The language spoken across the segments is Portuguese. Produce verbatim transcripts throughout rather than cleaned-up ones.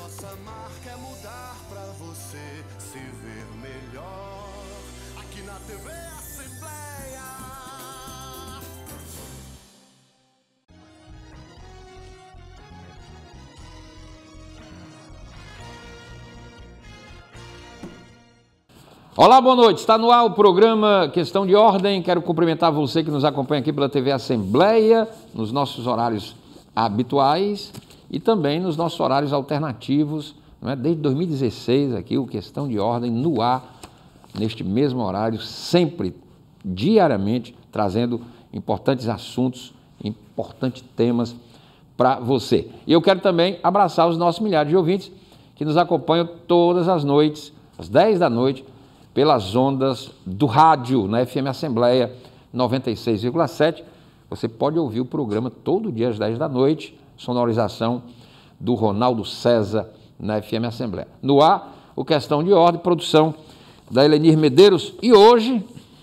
Nossa marca é mudar pra você se ver melhor aqui na T V Assembleia. Olá, boa noite. Está no ar o programa Questão de Ordem. Quero cumprimentar você que nos acompanha aqui pela T V Assembleia, nos nossos horários habituais e também nos nossos horários alternativos, não é? Desde dois mil e dezesseis aqui o Questão de Ordem no ar, neste mesmo horário, sempre, diariamente, trazendo importantes assuntos, importantes temas para você. E eu quero também abraçar os nossos milhares de ouvintes que nos acompanham todas as noites, às dez da noite, pelas ondas do rádio, na F M Assembleia noventa e seis vírgula sete. Você pode ouvir o programa todo dia às dez da noite, sonorização do Ronaldo César na F M Assembleia. No ar, o Questão de Ordem, produção da Helenir Medeiros. E hoje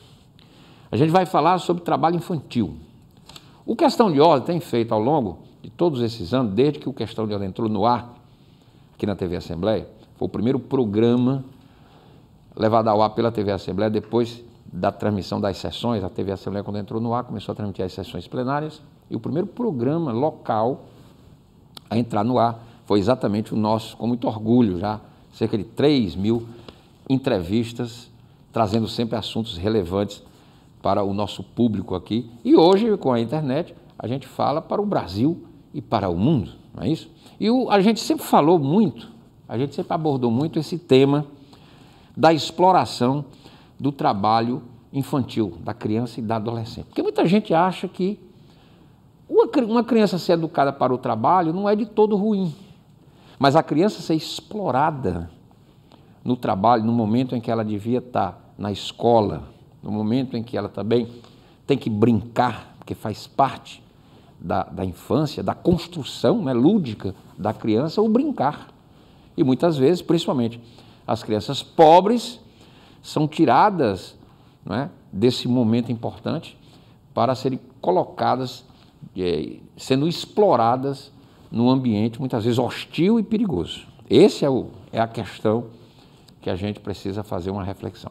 a gente vai falar sobre trabalho infantil. O Questão de Ordem tem feito ao longo de todos esses anos, desde que o Questão de Ordem entrou no ar, aqui na T V Assembleia, foi o primeiro programa levado ao ar pela T V Assembleia, depois da transmissão das sessões. A T V Assembleia, quando entrou no ar, começou a transmitir as sessões plenárias, e o primeiro programa local a entrar no ar foi exatamente o nosso, com muito orgulho, já cerca de três mil entrevistas, trazendo sempre assuntos relevantes para o nosso público aqui. E hoje, com a internet, a gente fala para o Brasil e para o mundo, não é isso? E o, a gente sempre falou muito, a gente sempre abordou muito esse tema da exploração do trabalho infantil, da criança e da adolescente. Porque muita gente acha que uma, uma criança ser educada para o trabalho não é de todo ruim, mas a criança ser explorada no trabalho, no momento em que ela devia estar na escola, no momento em que ela também tem que brincar, porque faz parte da, da infância, da construção, né, lúdica da criança, o brincar. E muitas vezes, principalmente, as crianças pobres são tiradas, não é, desse momento importante para serem colocadas, é, sendo exploradas num ambiente muitas vezes hostil e perigoso. Essa é, o, é a questão que a gente precisa fazer uma reflexão.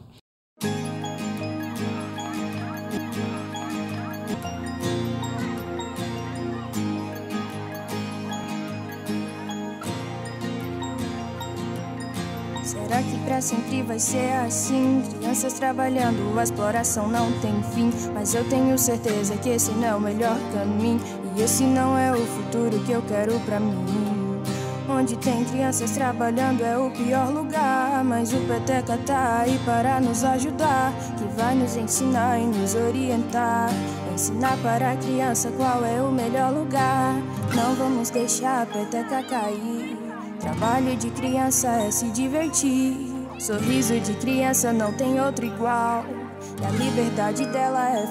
Será que pra sempre vai ser assim? Crianças trabalhando, a exploração não tem fim. Mas eu tenho certeza que esse não é o melhor caminho, e esse não é o futuro que eu quero pra mim. Onde tem crianças trabalhando é o pior lugar, mas o Peteca tá aí para nos ajudar, que vai nos ensinar e nos orientar, ensinar para a criança qual é o melhor lugar. Não vamos deixar a Peteca cair. Trabalho de criança é se divertir. Sorriso de criança não tem outro igual, e a liberdade dela é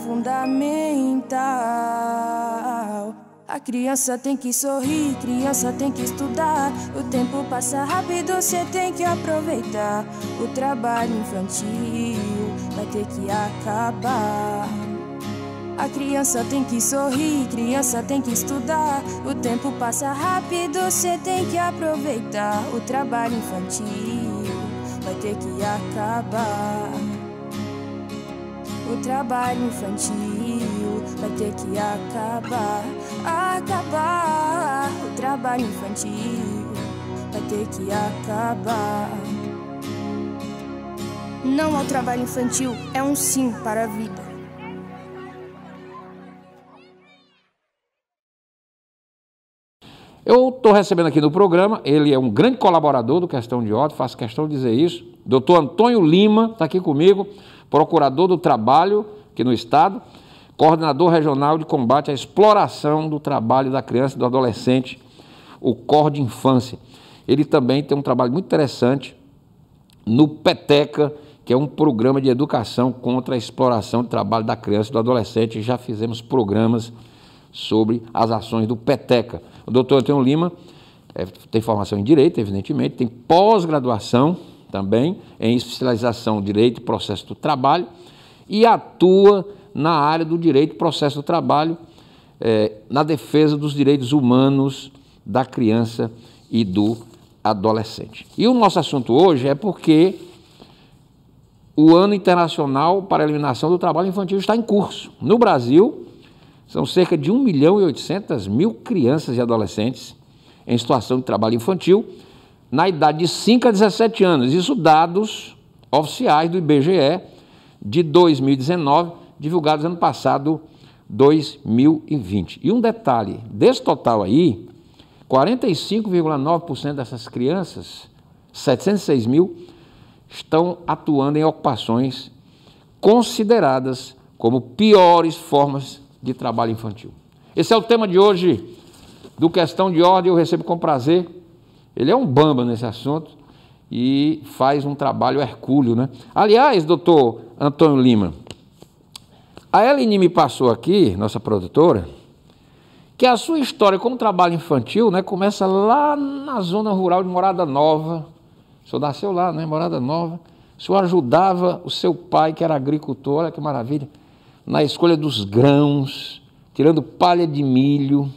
fundamental. A criança tem que sorrir, criança tem que estudar. O tempo passa rápido, cê tem que aproveitar. O trabalho infantil vai ter que acabar. A criança tem que sorrir, criança tem que estudar. O tempo passa rápido, cê tem que aproveitar. O trabalho infantil vai ter que acabar. O trabalho infantil vai ter que acabar. Acabar. O trabalho infantil vai ter que acabar. Não ao trabalho infantil, é um sim para a vida. Eu estou recebendo aqui no programa, ele é um grande colaborador do Questão de Ordem, faço questão de dizer isso, doutor Antônio Lima está aqui comigo, procurador do trabalho aqui no Estado, coordenador regional de combate à exploração do trabalho da criança e do adolescente, o Cor de Infância. Ele também tem um trabalho muito interessante no Peteca, que é um programa de educação contra a exploração do trabalho da criança e do adolescente. Já fizemos programas sobre as ações do Peteca. O doutor Antônio Lima é, tem formação em Direito, evidentemente, tem pós-graduação também em especialização em Direito e Processo do Trabalho e atua na área do Direito e Processo do Trabalho, é, na defesa dos direitos humanos da criança e do adolescente. E o nosso assunto hoje é porque o Ano Internacional para a Eliminação do Trabalho Infantil está em curso. No Brasil, são cerca de um milhão e oitocentas mil crianças e adolescentes em situação de trabalho infantil na idade de cinco a dezessete anos. Isso dados oficiais do I B G E de dois mil e dezenove, divulgados ano passado, dois mil e vinte. E um detalhe, desse total aí, quarenta e cinco vírgula nove por cento dessas crianças, setecentos e seis mil, estão atuando em ocupações consideradas como piores formas de trabalho infantil. Esse é o tema de hoje do Questão de Ordem, eu recebo com prazer. Ele é um bamba nesse assunto e faz um trabalho hercúleo, né? Aliás, doutor Antônio Lima, a Eleni me passou aqui, nossa produtora, que a sua história com o trabalho infantil, né, começa lá na zona rural de Morada Nova. O senhor nasceu lá, né, Morada Nova. O senhor ajudava o seu pai, que era agricultor, olha que maravilha, na escolha dos grãos, tirando palha de milho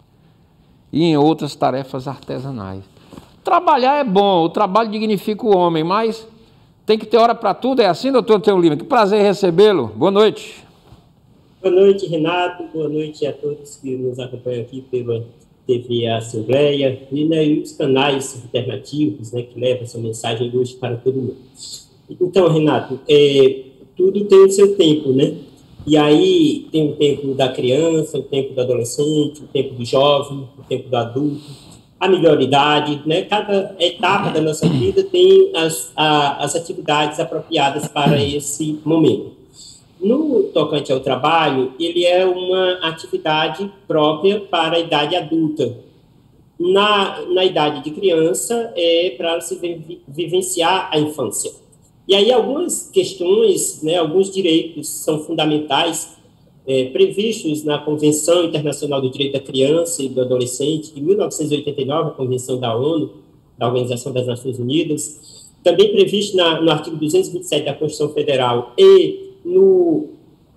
e em outras tarefas artesanais. Trabalhar é bom, o trabalho dignifica o homem, mas tem que ter hora para tudo. É assim, doutor Antônio Lima? Que prazer recebê-lo. Boa noite. Boa noite, Renato. Boa noite a todos que nos acompanham aqui pela T V Assembleia e nos canais alternativos, né, que levam essa mensagem hoje para todo mundo. Então, Renato, é, tudo tem o seu tempo, né? E aí tem o tempo da criança, o tempo do adolescente, o tempo do jovem, o tempo do adulto, a melhoridade, né? Cada etapa da nossa vida tem as, a, as atividades apropriadas para esse momento. No tocante ao trabalho, ele é uma atividade própria para a idade adulta. Na, na idade de criança, é para se vivenciar a infância. E aí algumas questões, né, alguns direitos são fundamentais, é, previstos na Convenção Internacional do Direito da Criança e do Adolescente, de mil novecentos e oitenta e nove, a Convenção da ONU, da Organização das Nações Unidas, também previsto na, no artigo duzentos e vinte e sete da Constituição Federal e no,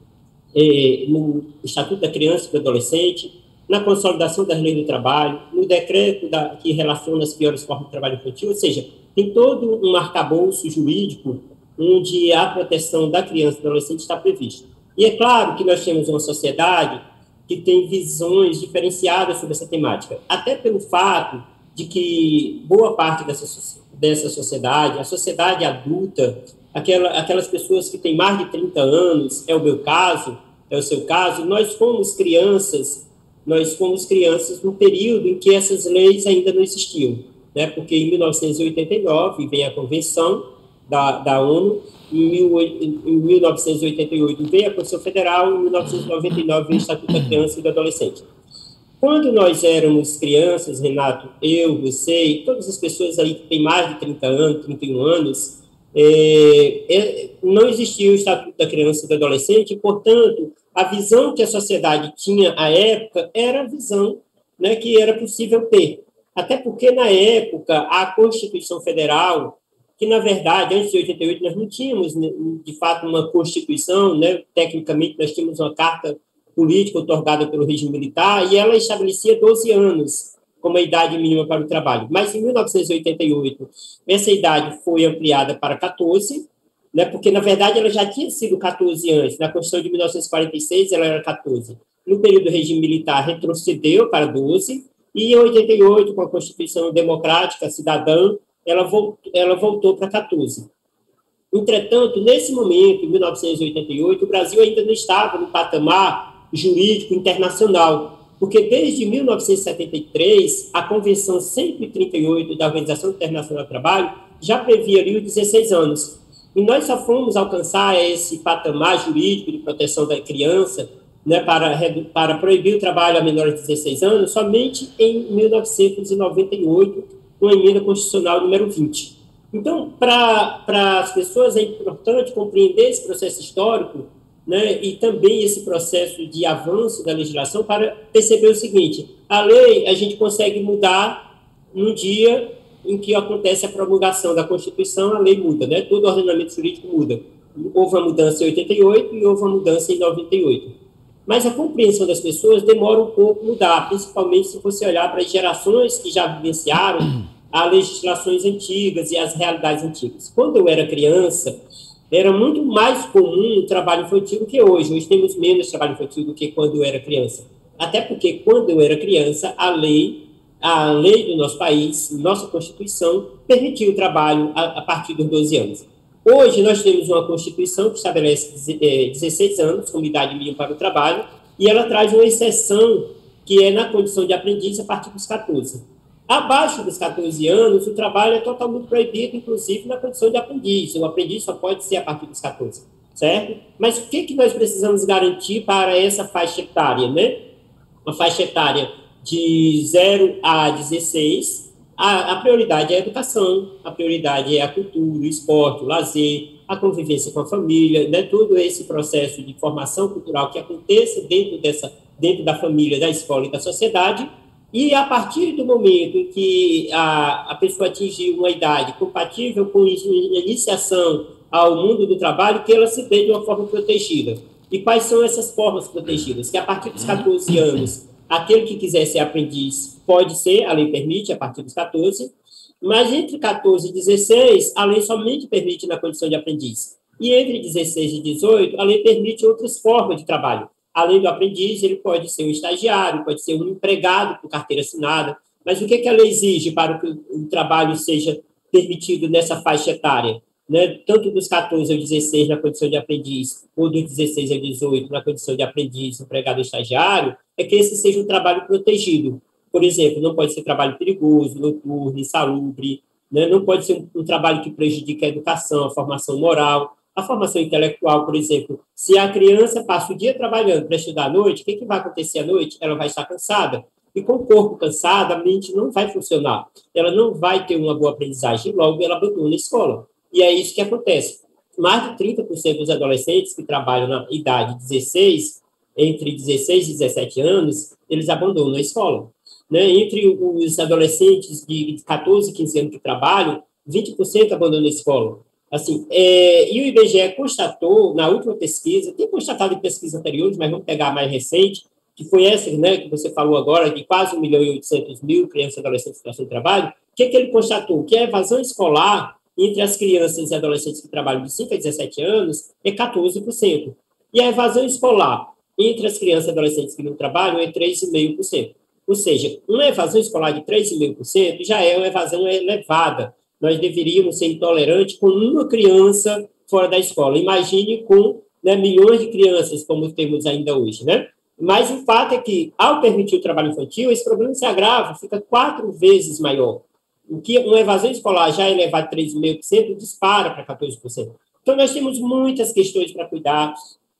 eh, no Estatuto da Criança e do Adolescente, na consolidação das leis do trabalho, no decreto da, que relaciona as piores formas de trabalho infantil, ou seja, tem todo um arcabouço jurídico onde a proteção da criança e do adolescente está prevista. E é claro que nós temos uma sociedade que tem visões diferenciadas sobre essa temática, até pelo fato de que boa parte dessa, dessa sociedade, a sociedade adulta, Aquela, aquelas pessoas que têm mais de trinta anos, é o meu caso, é o seu caso, nós fomos crianças, nós fomos crianças no período em que essas leis ainda não existiam, né? Porque em mil novecentos e oitenta e nove vem a Convenção da, da ONU, em, mil, em mil novecentos e oitenta e oito vem a Constituição Federal, em mil novecentos e noventa e nove vem o Estatuto da Criança e do Adolescente. Quando nós éramos crianças, Renato, eu, você e todas as pessoas aí que têm mais de trinta anos, trinta e um anos, É, é, não existia o Estatuto da Criança e do Adolescente, e, portanto, a visão que a sociedade tinha à época era a visão, né, que era possível ter. Até porque, na época, a Constituição Federal, que, na verdade, antes de oitenta e oito, nós não tínhamos, de fato, uma Constituição, né, tecnicamente, nós tínhamos uma carta política otorgada pelo regime militar, e ela estabelecia doze anos como a idade mínima para o trabalho. Mas, em mil novecentos e oitenta e oito, essa idade foi ampliada para catorze, né, porque, na verdade, ela já tinha sido catorze antes. Na Constituição de mil novecentos e quarenta e seis, ela era catorze. No período do regime militar, retrocedeu para doze, e, em oitenta e oito, com a Constituição Democrática Cidadã, ela voltou, ela voltou para catorze. Entretanto, nesse momento, em mil novecentos e oitenta e oito, o Brasil ainda não estava no patamar jurídico internacional, porque desde mil novecentos e setenta e três, a Convenção cento e trinta e oito da Organização Internacional do Trabalho já previa ali os dezesseis anos. E nós só fomos alcançar esse patamar jurídico de proteção da criança, né, para, para proibir o trabalho a menores de dezesseis anos, somente em mil novecentos e noventa e oito, com a emenda constitucional número vinte. Então, para as pessoas é importante compreender esse processo histórico, né, e também esse processo de avanço da legislação para perceber o seguinte: a lei a gente consegue mudar no dia em que acontece a promulgação da Constituição, a lei muda, né? Todo o ordenamento jurídico muda. Houve uma mudança em oitenta e oito e houve uma mudança em noventa e oito. Mas a compreensão das pessoas demora um pouco a mudar, principalmente se você olhar para as gerações que já vivenciaram a legislações antigas e as realidades antigas. Quando eu era criança, era muito mais comum o trabalho infantil do que hoje. Hoje temos menos trabalho infantil do que quando eu era criança. Até porque, quando eu era criança, a lei, a lei do nosso país, nossa Constituição, permitia o trabalho a, a partir dos doze anos. Hoje, nós temos uma Constituição que estabelece dezesseis anos como idade mínima para o trabalho, e ela traz uma exceção, que é na condição de aprendiz a partir dos catorze. Abaixo dos catorze anos, o trabalho é totalmente proibido, inclusive na condição de aprendiz. O aprendiz só pode ser a partir dos catorze, certo? Mas o que, que nós precisamos garantir para essa faixa etária, né? Uma faixa etária de zero a dezesseis, a, a prioridade é a educação, a prioridade é a cultura, o esporte, o lazer, a convivência com a família, né? Todo esse processo de formação cultural que aconteça dentro, dessa, dentro da família, da escola e da sociedade. E a partir do momento em que a, a pessoa atinge uma idade compatível com a iniciação ao mundo do trabalho, que ela se dê de uma forma protegida. E quais são essas formas protegidas? Que a partir dos catorze anos, aquele que quiser ser aprendiz pode ser, a lei permite, a partir dos catorze, mas entre catorze e dezesseis, a lei somente permite na condição de aprendiz. E entre dezesseis e dezoito, a lei permite outras formas de trabalho. Além do aprendiz, ele pode ser um estagiário, pode ser um empregado com carteira assinada. Mas o que, que a lei exige para que o trabalho seja permitido nessa faixa etária? Né? Tanto dos catorze ao dezesseis na condição de aprendiz, ou dos dezesseis ao dezoito na condição de aprendiz, empregado ou estagiário, é que esse seja um trabalho protegido. Por exemplo, não pode ser trabalho perigoso, noturno, insalubre, né? Não pode ser um, um trabalho que prejudique a educação, a formação moral. A formação intelectual, por exemplo, se a criança passa o dia trabalhando para estudar à noite, o que, que vai acontecer à noite? Ela vai estar cansada. E com o corpo cansado, a mente não vai funcionar. Ela não vai ter uma boa aprendizagem, logo ela abandona a escola. E é isso que acontece. Mais de trinta por cento dos adolescentes que trabalham na idade dezesseis, entre dezesseis e dezessete anos, eles abandonam a escola. Né? Entre os adolescentes de catorze, quinze anos que trabalham, vinte por cento abandonam a escola. Assim, é, e o I B G E constatou, na última pesquisa, tem constatado em pesquisas anteriores, mas vamos pegar a mais recente, que foi essa, né, que você falou agora, de quase um milhão e oitocentos mil crianças e adolescentes em situação de trabalho. O que, que ele constatou? Que a evasão escolar entre as crianças e adolescentes que trabalham de cinco a dezessete anos é catorze por cento. E a evasão escolar entre as crianças e adolescentes que não trabalham é três vírgula cinco por cento. Ou seja, uma evasão escolar de três vírgula cinco por cento já é uma evasão elevada. Nós deveríamos ser intolerantes com uma criança fora da escola. Imagine com, né, milhões de crianças, como temos ainda hoje, né? Mas o fato é que, ao permitir o trabalho infantil, esse problema se agrava, fica quatro vezes maior. O que uma evasão escolar já é elevada a três vírgula cinco por cento, dispara para catorze por cento. Então, nós temos muitas questões para cuidar,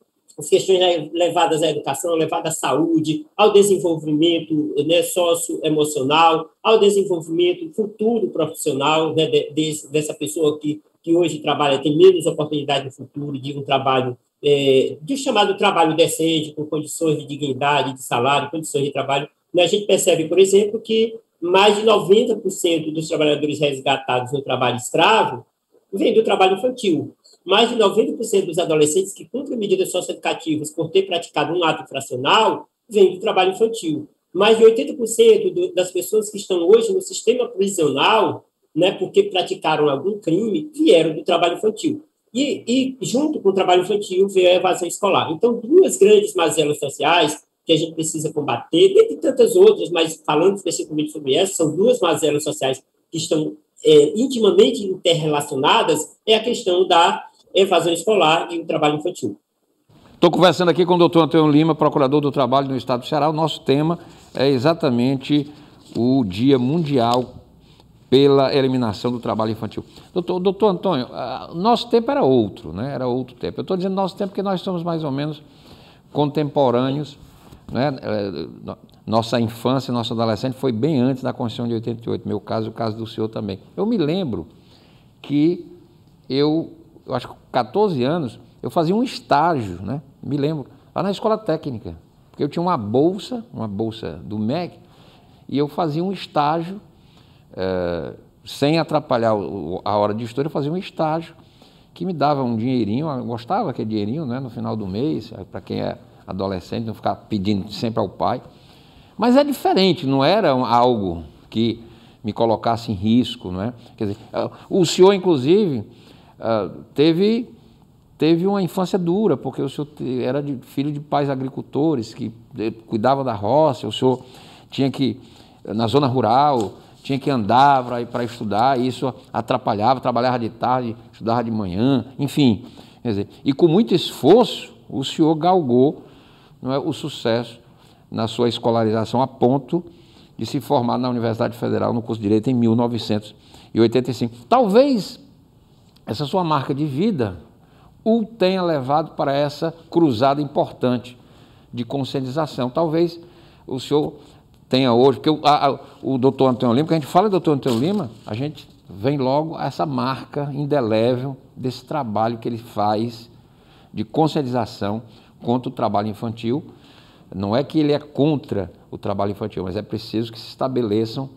as questões levadas à educação, levadas à saúde, ao desenvolvimento, né, socioemocional, ao desenvolvimento futuro profissional, né, de, de, dessa pessoa que, que hoje trabalha, tem menos oportunidade no futuro, de um trabalho, é, de um chamado trabalho decente, com condições de dignidade, de salário, condições de trabalho. A gente percebe, por exemplo, que mais de noventa por cento dos trabalhadores resgatados no trabalho escravo vem do trabalho infantil. Mais de noventa por cento dos adolescentes que cumprem medidas socioeducativas por ter praticado um ato infracional vem do trabalho infantil. Mais de oitenta por cento do, das pessoas que estão hoje no sistema prisional, né, porque praticaram algum crime, vieram do trabalho infantil. E, e junto com o trabalho infantil, veio a evasão escolar. Então, duas grandes mazelas sociais que a gente precisa combater, dentre tantas outras, mas falando especificamente sobre essas, são duas mazelas sociais que estão é, intimamente interrelacionadas, é a questão da evasão escolar e o trabalho infantil. Estou conversando aqui com o doutor Antônio Lima, procurador do trabalho no estado do Ceará. O nosso tema é exatamente o Dia Mundial pela Eliminação do Trabalho Infantil. Doutor, doutor Antônio, o nosso tempo era outro, né? Era outro tempo. Eu estou dizendo nosso tempo porque nós somos mais ou menos contemporâneos, né? Nossa infância, nossa adolescente foi bem antes da Constituição de oitenta e oito, meu caso e o caso do senhor também. Eu me lembro que eu... eu acho que com catorze anos, eu fazia um estágio, né? Me lembro, lá na escola técnica, porque eu tinha uma bolsa, uma bolsa do M E C, e eu fazia um estágio, é, sem atrapalhar o, a hora de estudo, eu fazia um estágio que me dava um dinheirinho, eu gostava daquele dinheirinho, né, no final do mês, para quem é adolescente, não ficar pedindo sempre ao pai. Mas é diferente, não era algo que me colocasse em risco, não é? Quer dizer, o senhor, inclusive, teve, teve uma infância dura, porque o senhor era de, filho de pais agricultores que cuidavam da roça, o senhor tinha que, na zona rural, tinha que andar para estudar, e isso atrapalhava, trabalhava de tarde, estudava de manhã, enfim. Quer dizer, e com muito esforço, o senhor galgou, não é, o sucesso na sua escolarização a ponto de se formar na Universidade Federal no curso de Direito em mil novecentos e oitenta e cinco. Talvez essa sua marca de vida o tenha levado para essa cruzada importante de conscientização. Talvez o senhor tenha hoje, porque o, a, o doutor Antônio Lima, que a gente fala do doutor Antônio Lima, a gente vem logo a essa marca indelével desse trabalho que ele faz de conscientização contra o trabalho infantil. Não é que ele é contra o trabalho infantil, mas é preciso que se estabeleçam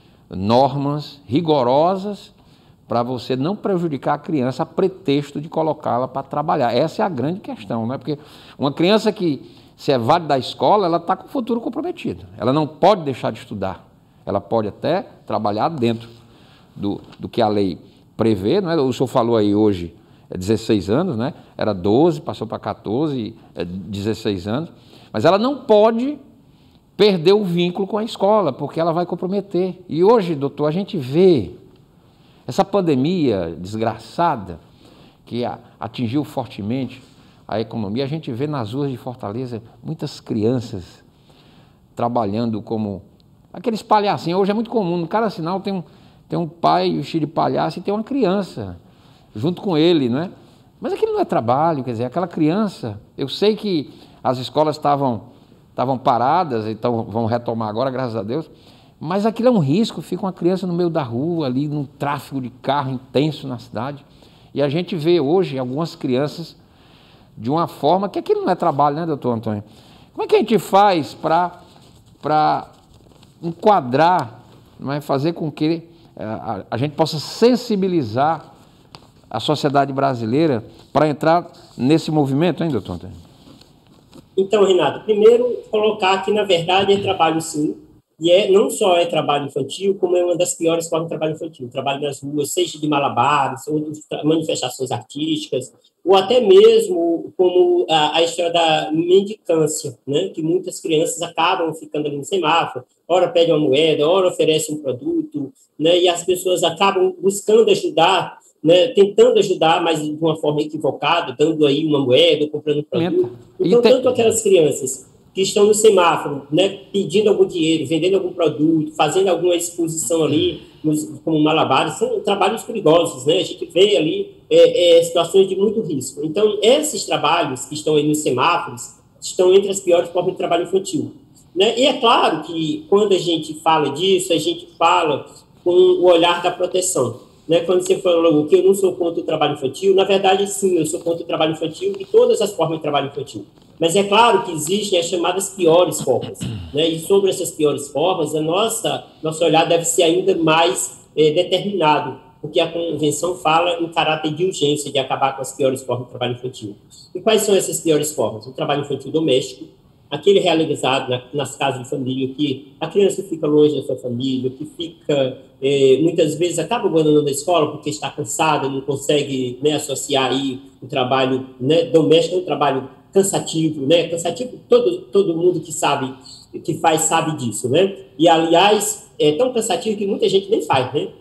normas rigorosas para você não prejudicar a criança a pretexto de colocá-la para trabalhar. Essa é a grande questão, não é? Porque uma criança que se evade da escola, ela está com o futuro comprometido. Ela não pode deixar de estudar. Ela pode até trabalhar dentro do, do que a lei prevê, não é? O senhor falou aí hoje, é dezesseis anos, né? Era doze, passou para quatorze, é dezesseis anos. Mas ela não pode perder o vínculo com a escola, porque ela vai comprometer. E hoje, doutor, a gente vê essa pandemia desgraçada que atingiu fortemente a economia. A gente vê nas ruas de Fortaleza muitas crianças trabalhando como aqueles palhacinhos. Hoje é muito comum, no cada sinal tem um, tem um pai vestido de palhaço e tem uma criança junto com ele, não é? Mas aquilo não é trabalho, quer dizer, aquela criança, eu sei que as escolas estavam, estavam paradas, então vão retomar agora, graças a Deus, mas aquilo é um risco, fica uma criança no meio da rua, ali num tráfego de carro intenso na cidade, e a gente vê hoje algumas crianças de uma forma que aquilo não é trabalho, né, doutor Antônio? Como é que a gente faz para para enquadrar, não é, fazer com que a, a gente possa sensibilizar a sociedade brasileira para entrar nesse movimento, hein, doutor Antônio? Então, Renato, primeiro colocar que, na verdade, é trabalho sim, e é, não só é trabalho infantil, como é uma das piores formas de trabalho infantil. Trabalho nas ruas, seja de malabares, ou de manifestações artísticas, ou até mesmo como a, a história da mendicância, né? Que muitas crianças acabam ficando ali no semáforo, ora pedem uma moeda, ora oferecem um produto, né? E as pessoas acabam buscando ajudar, né, tentando ajudar, mas de uma forma equivocada, dando aí uma moeda, comprando um produto. Então, tanto aquelas crianças que estão no semáforo, né, pedindo algum dinheiro, vendendo algum produto, fazendo alguma exposição ali, nos, como malabares, são trabalhos perigosos, né? A gente vê ali é, é, situações de muito risco. Então, esses trabalhos que estão aí nos semáforos estão entre as piores formas de trabalho infantil, né? E é claro que, quando a gente fala disso, a gente fala com o olhar da proteção. Né, quando você falou que eu não sou contra o trabalho infantil, na verdade, sim, eu sou contra o trabalho infantil e todas as formas de trabalho infantil. Mas é claro que existem as chamadas piores formas, né, e sobre essas piores formas, a nossa, nosso olhar deve ser ainda mais é, determinado, porque a Convenção fala em caráter de urgência de acabar com as piores formas de trabalho infantil. E quais são essas piores formas? O trabalho infantil doméstico, aquele realizado na, nas casas de família, que a criança fica longe da sua família, que fica, é, muitas vezes, acaba abandonando a escola porque está cansada, não consegue, né, associar aí o trabalho, né, doméstico, é um trabalho cansativo, né, cansativo, todo, todo mundo que sabe, que faz, sabe disso, né, e, aliás, é tão cansativo que muita gente nem faz, né,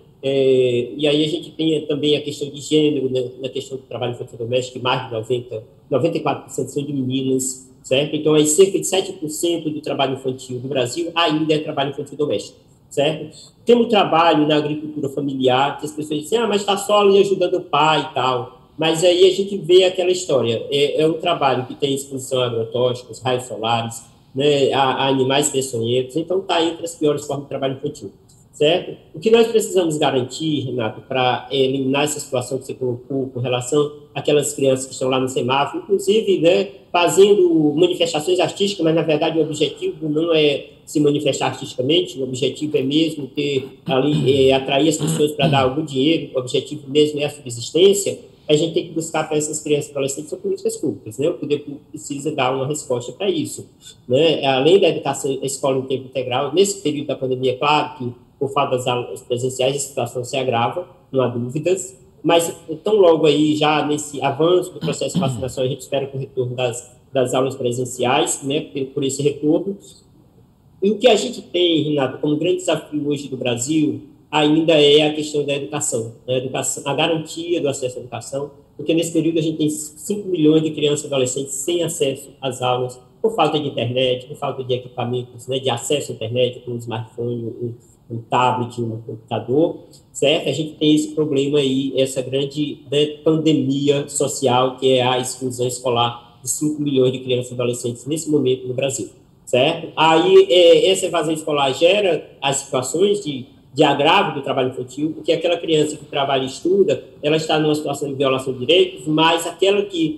é, e aí a gente tem também a questão de gênero, né, na questão do trabalho infantil doméstico, que mais de noventa, noventa e quatro por cento são de meninas, certo? Então, aí, cerca de sete por cento do trabalho infantil do Brasil ainda é trabalho infantil doméstico, certo? Temos trabalho na agricultura familiar, que as pessoas dizem, ah, mas está só ali ajudando o pai e tal. Mas aí a gente vê aquela história, é, é um trabalho que tem exposição a agrotóxicos, raios solares, né, a, a animais peçonhentos, então está entre as piores formas de trabalho infantil, certo? O que nós precisamos garantir, Renato, para eliminar essa situação que você colocou com relação àquelas crianças que estão lá no semáforo, inclusive, né, fazendo manifestações artísticas, mas, na verdade, o objetivo não é se manifestar artisticamente, o objetivo é mesmo ter ali, é, atrair as pessoas para dar algum dinheiro, o objetivo mesmo é a subsistência. A gente tem que buscar para essas crianças e adolescentes são políticas públicas, né? O poder público precisa dar uma resposta para isso, né? Além da educação, a escola em tempo integral, nesse período da pandemia, é claro que por falta das aulas presenciais, a situação se agrava, não há dúvidas, mas tão logo aí, já nesse avanço do processo de vacinação, a gente espera com o retorno das, das aulas presenciais, né, por esse retorno. E o que a gente tem, Renato, como grande desafio hoje do Brasil, ainda é a questão da educação, né, a educação, a garantia do acesso à educação, porque nesse período a gente tem cinco milhões de crianças e adolescentes sem acesso às aulas, por falta de internet, por falta de equipamentos, né, de acesso à internet, como um smartphone, um, um tablet, um computador, certo? A gente tem esse problema aí, essa grande, né, pandemia social, que é a exclusão escolar de cinco milhões de crianças e adolescentes nesse momento no Brasil, certo? Aí, é, essa evasão escolar gera as situações de, de agravo do trabalho infantil, porque aquela criança que trabalha e estuda, ela está numa situação de violação de direitos, mas aquela que,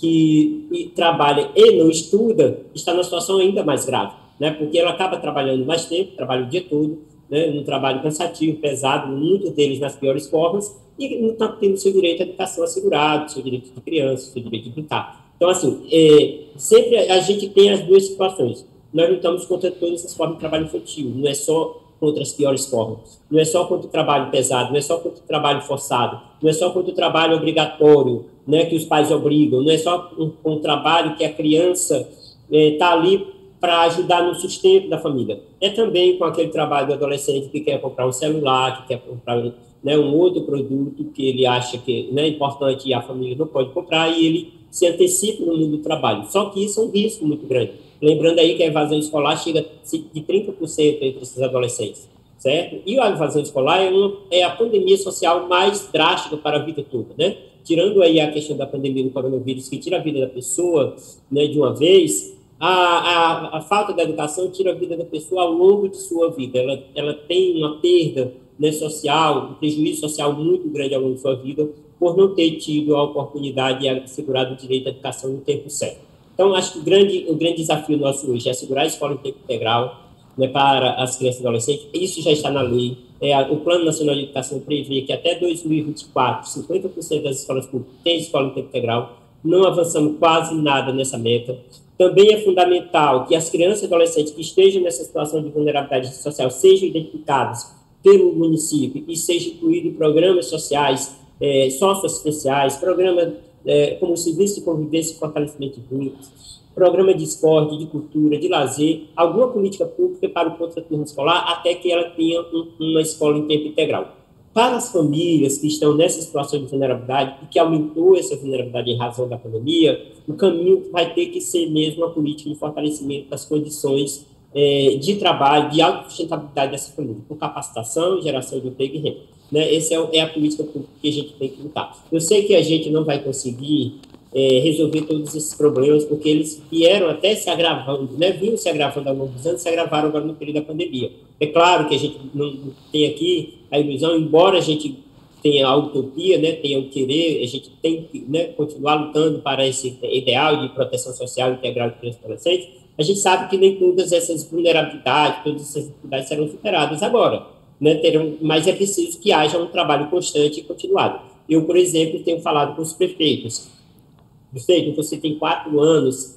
que trabalha e não estuda está numa situação ainda mais grave, né? Porque ela acaba trabalhando mais tempo, trabalha o dia todo, né, um trabalho cansativo, pesado, muitos deles nas piores formas, e não está tendo seu direito à educação assegurado, seu direito de criança, seu direito de brincar. Então, assim, é, sempre a gente tem as duas situações. Nós lutamos contra todas as formas de trabalho infantil, não é só contra as piores formas, não é só contra o trabalho pesado, não é só contra o trabalho forçado, não é só contra o trabalho obrigatório, né, que os pais obrigam, não é só um, um trabalho que a criança está é, ali para ajudar no sustento da família. É também com aquele trabalho do adolescente que quer comprar um celular, que quer comprar, né, um outro produto que ele acha que, né, é importante e a família não pode comprar, e ele se antecipa no mundo do trabalho. Só que isso é um risco muito grande. Lembrando aí que a evasão escolar chega de trinta por cento entre esses adolescentes, certo? E a evasão escolar é, uma, é a pandemia social mais drástica para a vida toda, né? Tirando aí a questão da pandemia do coronavírus, que tira a vida da pessoa, né, de uma vez, A, a, a falta da educação tira a vida da pessoa ao longo de sua vida. Ela, ela tem uma perda, né, social, um prejuízo social muito grande ao longo de sua vida, por não ter tido a oportunidade e assegurado o direito à educação no tempo certo. Então, acho que o grande, o grande desafio nosso hoje é assegurar a escola em tempo integral, né, para as crianças e adolescentes. Isso já está na lei. É, o Plano Nacional de Educação prevê que até dois mil e vinte e quatro, cinquenta por cento das escolas públicas têm escola em tempo integral. Não avançamos quase nada nessa meta. Também é fundamental que as crianças e adolescentes que estejam nessa situação de vulnerabilidade social sejam identificadas pelo município e sejam incluídos em programas sociais, é, socioassistenciais, programas é, como o Serviço de Convivência e Fortalecimento de Vínculos, programa de esporte, de cultura, de lazer, alguma política pública para o contraturno escolar, até que ela tenha um, uma escola em tempo integral. Para as famílias que estão nessa situação de vulnerabilidade e que aumentou essa vulnerabilidade em razão da pandemia, o caminho vai ter que ser mesmo a política de fortalecimento das condições é, de trabalho, de autossustentabilidade dessa família, com capacitação, geração de emprego e renda. Né? Essa é, é a política pública que a gente tem que lutar. Eu sei que a gente não vai conseguir é, resolver todos esses problemas, porque eles vieram até se agravando, né? Vinham se agravando ao longo dos anos, se agravaram agora no período da pandemia. É claro que a gente não tem aqui a ilusão, embora a gente tenha a utopia, né, tenha o querer, a gente tem que, né, continuar lutando para esse ideal de proteção social integral de crianças e adolescentes, a gente sabe que nem todas essas vulnerabilidades, todas essas dificuldades serão superadas agora, né, terão, mas é preciso que haja um trabalho constante e continuado. Eu, por exemplo, tenho falado com os prefeitos. Prefeito, você tem quatro anos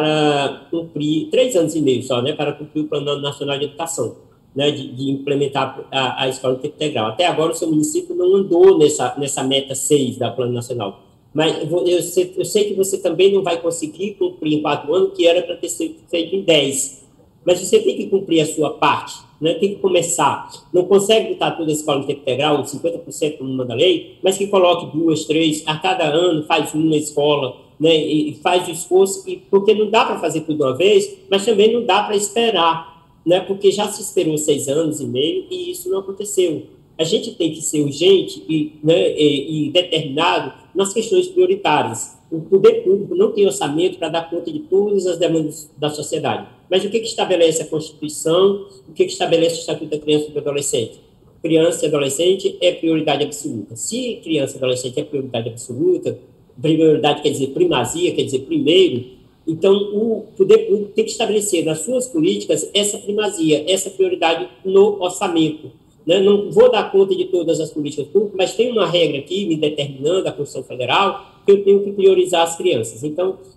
para cumprir, três anos e meio só, né, para cumprir o Plano Nacional de Educação, né, de, de implementar a, a escola em tempo integral. Até agora, o seu município não andou nessa, nessa meta seis da Plano Nacional. Mas eu, eu, sei, eu sei que você também não vai conseguir cumprir em quatro anos, que era para ter sido feito em dez. Mas você tem que cumprir a sua parte, né, tem que começar. Não consegue botar toda a escola em tempo integral, cinquenta por cento como manda a lei, mas que coloque duas, três, a cada ano faz uma escola, né, e faz o esforço, e, porque não dá para fazer tudo de uma vez, mas também não dá para esperar, né, porque já se esperou seis anos e meio e isso não aconteceu. A gente tem que ser urgente e, né, e, e determinado nas questões prioritárias. O poder público não tem orçamento para dar conta de todas as demandas da sociedade. Mas o que, que estabelece a Constituição? O que, que estabelece o Estatuto da Criança e do Adolescente? Criança e adolescente é prioridade absoluta. Se criança e adolescente é prioridade absoluta, prioridade quer dizer primazia, quer dizer primeiro, então o poder público tem que estabelecer nas suas políticas essa primazia, essa prioridade no orçamento. Né? Não vou dar conta de todas as políticas públicas, mas tem uma regra aqui me determinando, a Constituição Federal, que eu tenho que priorizar as crianças. Então,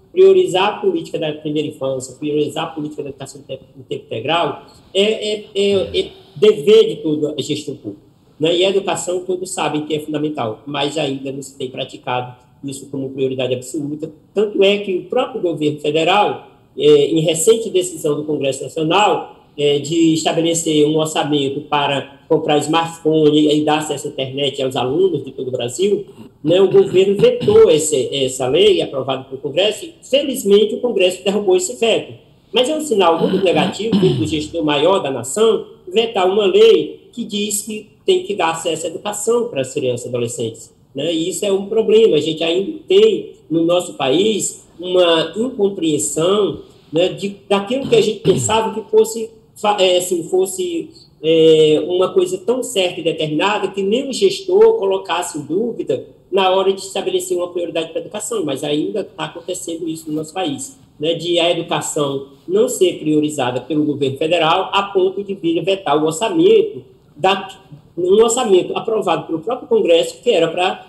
priorizar a política da primeira infância, priorizar a política da educação em tempo integral, é, é, é, é dever de toda a gestão pública. Né? E a educação, todos sabem que é fundamental, mas ainda não se tem praticado isso como prioridade absoluta. Tanto é que o próprio governo federal, é, em recente decisão do Congresso Nacional, é, de estabelecer um orçamento para comprar smartphone e dar acesso à internet aos alunos de todo o Brasil, né, o governo vetou esse, essa lei aprovada pelo Congresso e, felizmente, o Congresso derrubou esse veto. Mas é um sinal muito negativo do gestor maior da nação vetar uma lei que diz que tem que dar acesso à educação para as crianças e adolescentes. Né? E isso é um problema. A gente ainda tem, no nosso país, uma incompreensão, né, de, daquilo que a gente pensava que fosse, é, assim, fosse é, uma coisa tão certa e determinada que nem o gestor colocasse em dúvida na hora de estabelecer uma prioridade para a educação, mas ainda está acontecendo isso no nosso país, né, de a educação não ser priorizada pelo governo federal a ponto de vir vetar o orçamento, da, um orçamento aprovado pelo próprio Congresso, que era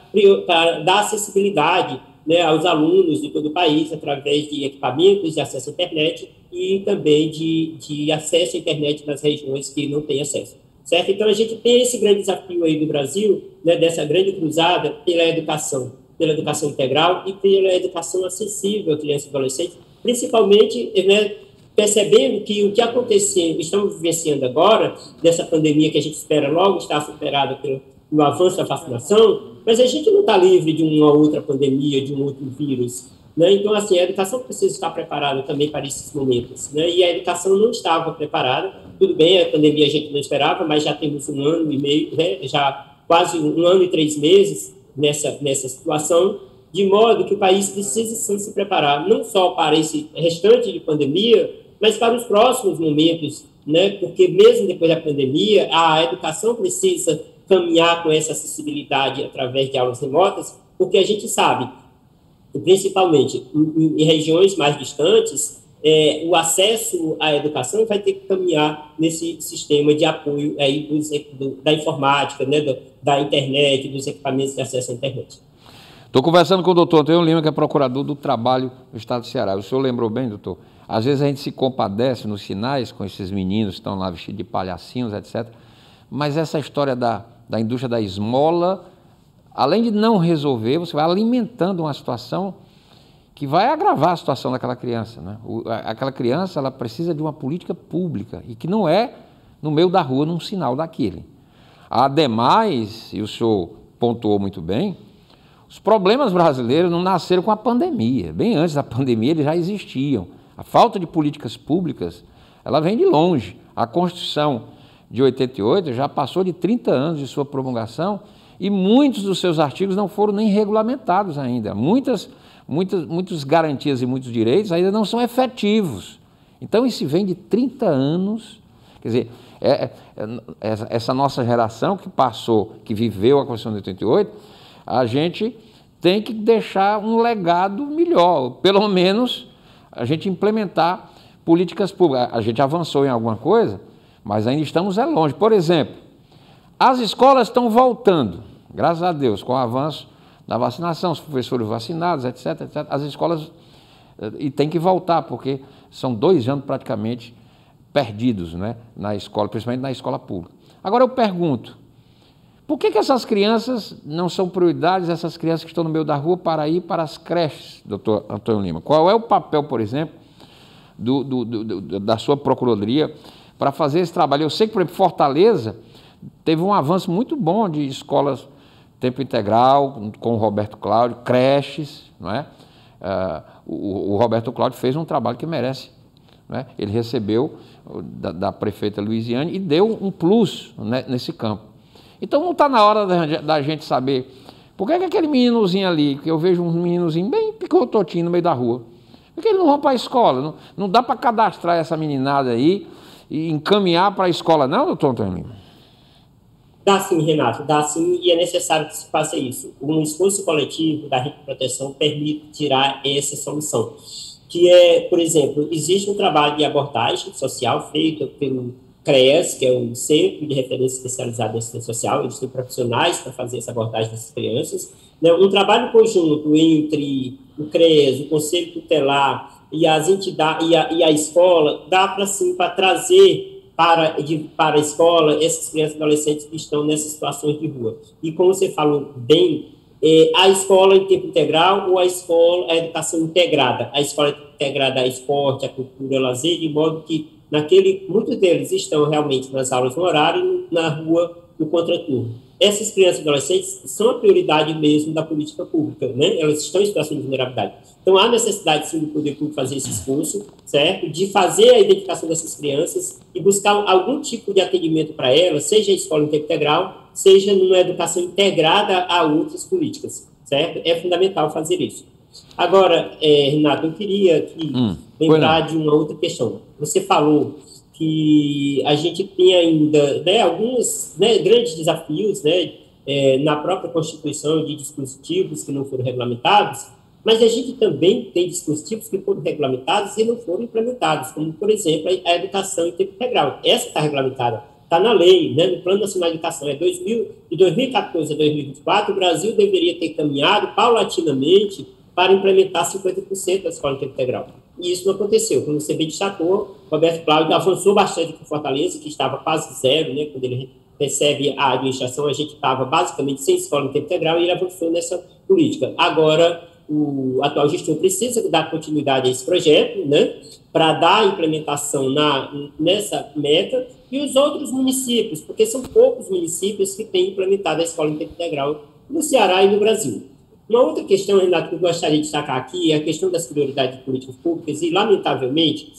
para dar acessibilidade, né, aos alunos de todo o país através de equipamentos de acesso à internet e também de, de acesso à internet nas regiões que não têm acesso. Certo? Então, a gente tem esse grande desafio aí do Brasil, né, dessa grande cruzada pela educação, pela educação integral e pela educação acessível à criança e adolescente, principalmente, né, percebendo que o que aconteceu, estamos vivenciando agora, dessa pandemia que a gente espera logo estar superada pelo, pelo avanço da vacinação, mas a gente não está livre de uma outra pandemia, de um outro vírus. Né? Então, assim, a educação precisa estar preparada também para esses momentos. Né? E a educação não estava preparada. Tudo bem, a pandemia a gente não esperava, mas já temos um ano e meio, né? Já quase um ano e três meses nessa, nessa situação, de modo que o país precisa sim se preparar, não só para esse restante de pandemia, mas para os próximos momentos, né? Porque mesmo depois da pandemia, a educação precisa caminhar com essa acessibilidade através de aulas remotas, porque a gente sabe, principalmente em, em regiões mais distantes, é, o acesso à educação vai ter que caminhar nesse sistema de apoio aí dos, do, da informática, né, do, da internet, dos equipamentos de acesso à internet. Estou conversando com o doutor Antônio Lima, que é procurador do trabalho do Estado do Ceará. O senhor lembrou bem, doutor? Às vezes a gente se compadece nos sinais com esses meninos que estão lá vestidos de palhacinhos, etcétera. Mas essa história da, da indústria da esmola, além de não resolver, você vai alimentando uma situação que vai agravar a situação daquela criança. Né? O, aquela criança ela precisa de uma política pública e que não é no meio da rua, num sinal daquele. Ademais, e o senhor pontuou muito bem, os problemas brasileiros não nasceram com a pandemia. Bem antes da pandemia eles já existiam. A falta de políticas públicas, ela vem de longe. A Constituição de oitenta e oito já passou de trinta anos de sua promulgação e muitos dos seus artigos não foram nem regulamentados ainda. Muitas, muitas, muitas garantias e muitos direitos ainda não são efetivos. Então, isso vem de trinta anos. Quer dizer, é, é, essa nossa geração que passou, que viveu a Constituição de oitenta e oito, a gente tem que deixar um legado melhor, pelo menos a gente implementar políticas públicas. A gente avançou em alguma coisa, mas ainda estamos é longe. Por exemplo, as escolas estão voltando, graças a Deus, com o avanço da vacinação, os professores vacinados, etc, etcétera. As escolas, e tem que voltar, porque são dois anos praticamente perdidos, né, na escola, principalmente na escola pública. Agora eu pergunto, por que que essas crianças não são prioridades, essas crianças que estão no meio da rua, para ir para as creches, doutor Antônio Lima? Qual é o papel, por exemplo, do, do, do, da sua procuradoria para fazer esse trabalho? Eu sei que, por exemplo, Fortaleza teve um avanço muito bom de escolas tempo integral, com o Roberto Cláudio, creches, não é? Uh, o, o Roberto Cláudio fez um trabalho que merece, não é? Ele recebeu da, da prefeita Luiziane e deu um plus, né, nesse campo. Então não está na hora da, da gente saber por que, que aquele meninozinho ali, que eu vejo um meninozinho bem picototinho no meio da rua, por que ele não vai para a escola? Não, não dá para cadastrar essa meninada aí e encaminhar para a escola, não, doutor Antônio Lima? Dá sim, Renato, dá sim, e é necessário que se faça isso. Um esforço coletivo da rede de proteção permite tirar essa solução, que é, por exemplo, existe um trabalho de abordagem social feito pelo CREAS, que é o Centro de Referência Especializado em Assistência Social, eles têm profissionais para fazer essa abordagem dessas crianças, né? Um trabalho conjunto entre o CREAS, o Conselho Tutelar e as entidades e a, e a escola, dá para sim para trazer para, de, para a escola essas crianças e adolescentes que estão nessas situações de rua. E como você falou bem, é, a escola em tempo integral ou a escola, a educação integrada, a escola integrada a esporte, a cultura, a lazer, de modo que naquele, muitos deles estão realmente nas aulas no horário e na rua no contraturno. Essas crianças e adolescentes são a prioridade mesmo da política pública, né? Elas estão em situação de vulnerabilidade. Então, há necessidade, sim, do poder público fazer esse esforço, certo? De fazer a identificação dessas crianças e buscar algum tipo de atendimento para elas, seja em escola em tempo integral, seja numa educação integrada a outras políticas, certo? É fundamental fazer isso. Agora, é, Renato, eu queria aqui hum, lembrar de uma outra questão. Você falou que a gente tem ainda, né, alguns, né, grandes desafios, né, é, na própria Constituição de dispositivos que não foram regulamentados, mas a gente também tem dispositivos que foram regulamentados e não foram implementados, como, por exemplo, a educação em tempo integral. Essa está regulamentada, está na lei, né, no Plano Nacional de Educação. É dois mil, de dois mil e quatorze a dois mil e vinte e quatro, o Brasil deveria ter caminhado paulatinamente para implementar cinquenta por cento da escola em tempo integral. E isso não aconteceu. Como você bem destacou, Roberto Cláudio avançou bastante com Fortaleza, que estava quase zero, né? Quando ele recebe a administração, a gente estava basicamente sem escola em tempo integral e ele avançou nessa política. Agora, o atual gestor precisa dar continuidade a esse projeto, né? Para dar implementação na, nessa meta, e os outros municípios, porque são poucos municípios que têm implementado a escola em tempo integral no Ceará e no Brasil. Uma outra questão, Renato, que eu gostaria de destacar aqui é a questão das prioridades de políticas públicas e, lamentavelmente,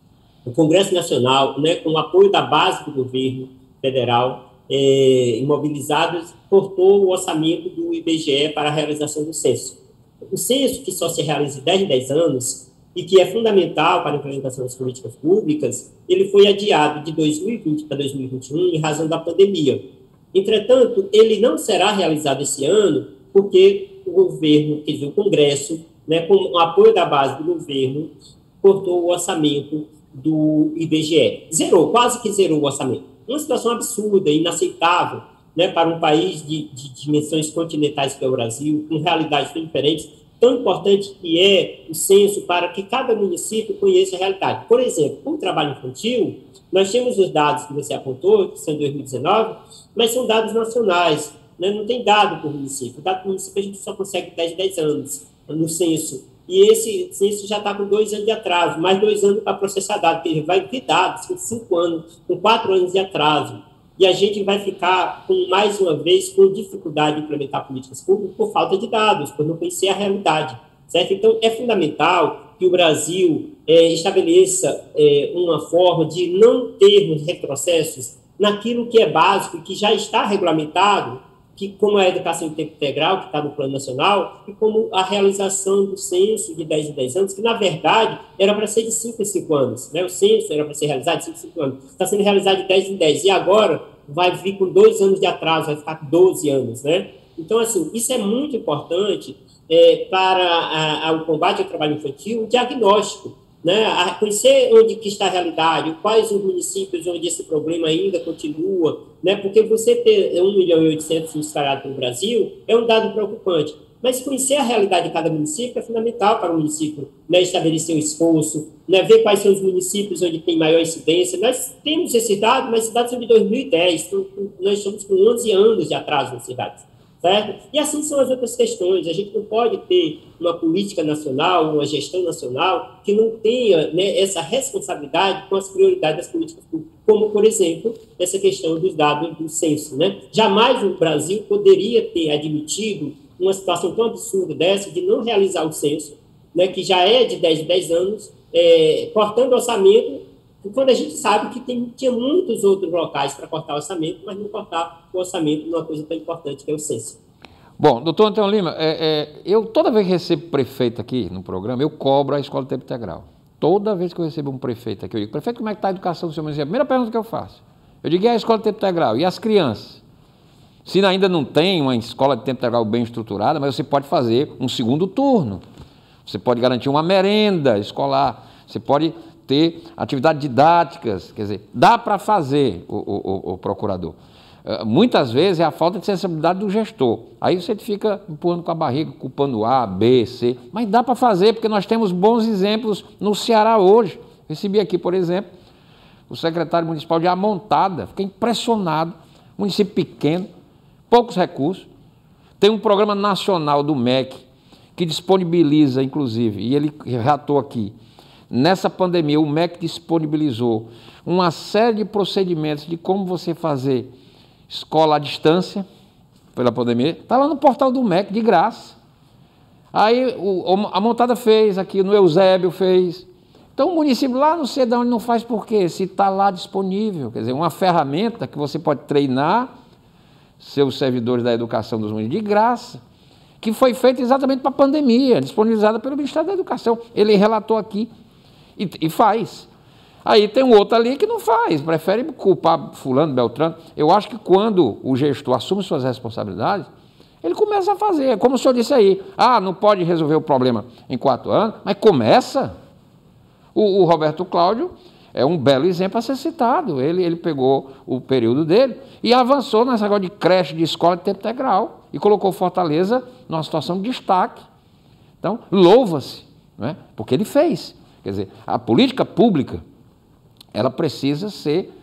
o Congresso Nacional, né, com o apoio da base do governo federal, é, imobilizados, cortou o orçamento do I B G E para a realização do censo. O censo, que só se realiza de dez em dez anos e que é fundamental para a implementação das políticas públicas, ele foi adiado de dois mil e vinte para dois mil e vinte e um em razão da pandemia. Entretanto, ele não será realizado esse ano porque o governo, quer dizer, o Congresso, né, com o apoio da base do governo, cortou o orçamento do I B G E. Zerou, quase que zerou o orçamento. Uma situação absurda, inaceitável, né, para um país de, de dimensões continentais que é o Brasil, com realidades tão diferentes, tão importante que é o censo para que cada município conheça a realidade. Por exemplo, o trabalho infantil, nós temos os dados que você apontou, que são de dois mil e dezenove, mas são dados nacionais. Não tem dado por município. O dado por município a gente só consegue dez em dez anos no censo. E esse censo já está com dois anos de atraso, mais dois anos para processar dados, porque ele vai ter dados com cinco anos, com quatro anos de atraso. E a gente vai ficar, com, mais uma vez, com dificuldade de implementar políticas públicas por falta de dados, por não conhecer a realidade. Certo? Então, é fundamental que o Brasil é, estabeleça é, uma forma de não termos retrocessos naquilo que é básico e que já está regulamentado, que, como a educação em tempo integral, que está no Plano Nacional, e como a realização do censo de dez em dez anos, que, na verdade, era para ser de cinco em cinco anos. Né? O censo era para ser realizado de cinco em cinco anos. Está sendo realizado de dez em dez. E agora vai vir com dois anos de atraso, vai ficar com doze anos. Né? Então, assim, isso é muito importante é, para a, a, o combate ao trabalho infantil, o diagnóstico. Né, a conhecer onde que está a realidade, quais os municípios onde esse problema ainda continua, né, porque você ter um milhão e oitocentos espalhados no Brasil é um dado preocupante, mas conhecer a realidade de cada município é fundamental para o município, né, estabelecer um esforço, né, ver quais são os municípios onde tem maior incidência. Nós temos esses dados, mas esses dados são de dois mil e dez, então, nós estamos com onze anos de atraso nas cidades. Certo? E assim são as outras questões. A gente não pode ter uma política nacional, uma gestão nacional que não tenha, né, essa responsabilidade com as prioridades das políticas públicas, como, por exemplo, essa questão dos dados do censo. Né? Jamais o Brasil poderia ter admitido uma situação tão absurda dessa de não realizar o censo, né, que já é de dez em dez anos, é, cortando orçamento, quando a gente sabe que tem, tinha muitos outros locais para cortar o orçamento, mas não cortar o orçamento numa coisa tão importante que é o censo. Bom, doutor Antônio Lima, é, é, eu toda vez que recebo prefeito aqui no programa, eu cobro a escola de tempo integral. Toda vez que eu recebo um prefeito aqui, eu digo, prefeito, como é que está a educação do seu município? A primeira pergunta que eu faço. Eu digo, e a escola de tempo integral? E as crianças? Se ainda não tem uma escola de tempo integral bem estruturada, mas você pode fazer um segundo turno. Você pode garantir uma merenda escolar. Você pode ter atividades didáticas, quer dizer, dá para fazer, o, o, o procurador. Uh, muitas vezes é a falta de sensibilidade do gestor. Aí você fica empurrando com a barriga, culpando A, B, C, mas dá para fazer, porque nós temos bons exemplos no Ceará hoje. Recebi aqui, por exemplo, o secretário municipal de Amontada, fiquei impressionado, município pequeno, poucos recursos, tem um programa nacional do M E C, que disponibiliza, inclusive, e ele relatou aqui, nessa pandemia o M E C disponibilizou uma série de procedimentos de como você fazer escola à distância, pela pandemia, está lá no portal do M E C, de graça. Aí o, a Montada fez aqui, no Eusébio fez. Então o município lá não sei de onde não faz por quê, se está lá disponível. Quer dizer, uma ferramenta que você pode treinar seus servidores da educação dos municípios de graça, que foi feita exatamente para a pandemia, disponibilizada pelo Ministério da Educação. Ele relatou aqui e, e faz. Aí tem um outro ali que não faz, prefere culpar fulano, beltrano. Eu acho que quando o gestor assume suas responsabilidades, ele começa a fazer. Como o senhor disse aí, ah, não pode resolver o problema em quatro anos, mas começa. O, o Roberto Cláudio é um belo exemplo a ser citado. Ele, ele pegou o período dele e avançou nessa negócio de creche, de escola de tempo integral e colocou Fortaleza numa situação de destaque. Então, louva-se, não é? Porque ele fez. Quer dizer, a política pública, ela precisa ser